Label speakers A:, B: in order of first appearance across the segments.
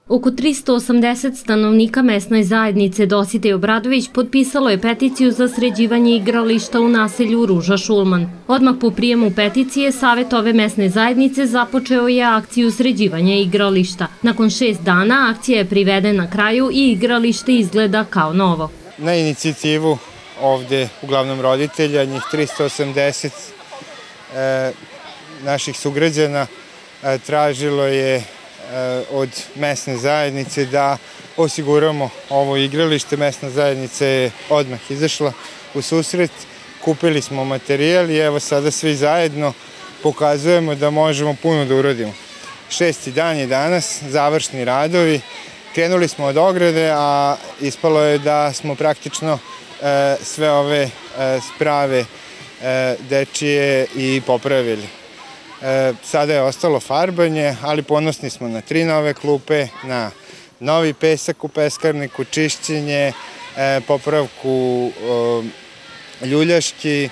A: Oko 380 stanovnika mesne zajednice Dositej Obradović potpisalo je peticiju za sređivanje igrališta u naselju Ruža Šulman. Odmah po prijemu peticije, Savet ove mesne zajednice započeo je akciju sređivanja igrališta. Nakon 6 dana akcija je privedena kraju i igralište izgleda kao novo.
B: Na inicijativu ovde, uglavnom roditelja, njih 380 naših sugrađana tražilo je od mesne zajednice da osiguramo ovo igralište. Mesna zajednica je odmah izašla u susret, kupili smo materijal i evo sada svi zajedno pokazujemo da možemo puno da uradimo. 6. dan je danas, završni radovi, krenuli smo od ograde, a ispalo je da smo praktično sve ove sprave dečije i popravili. Sada je ostalo farbanje, ali ponosni smo na 3 nove klupe, na novi pesak u peskarniku, čišćenje, popravku ljuljaški,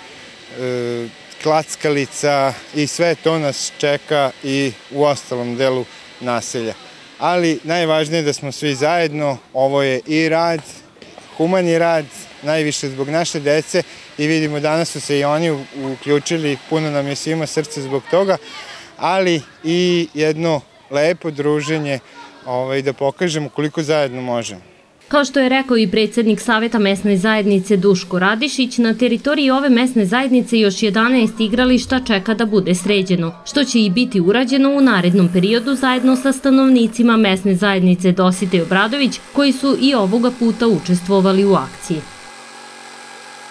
B: klackalica i sve to nas čeka i u ostalom delu naselja. Ali najvažnije je da smo svi zajedno, ovo je i rad, humani rad, najviše zbog naše dece i vidimo danas su se i oni uključili, puno nam je svima srce zbog toga, ali i jedno lepo druženje da pokažemo koliko zajedno možemo.
A: Kao što je rekao i predsjednik Saveta mesne zajednice Duško Radišić, na teritoriji ove mesne zajednice još 11 igrališta čeka da bude sređeno, što će i biti urađeno u narednom periodu zajedno sa stanovnicima mesne zajednice Dositej Obradović, koji su i ovoga puta učestvovali u akciji.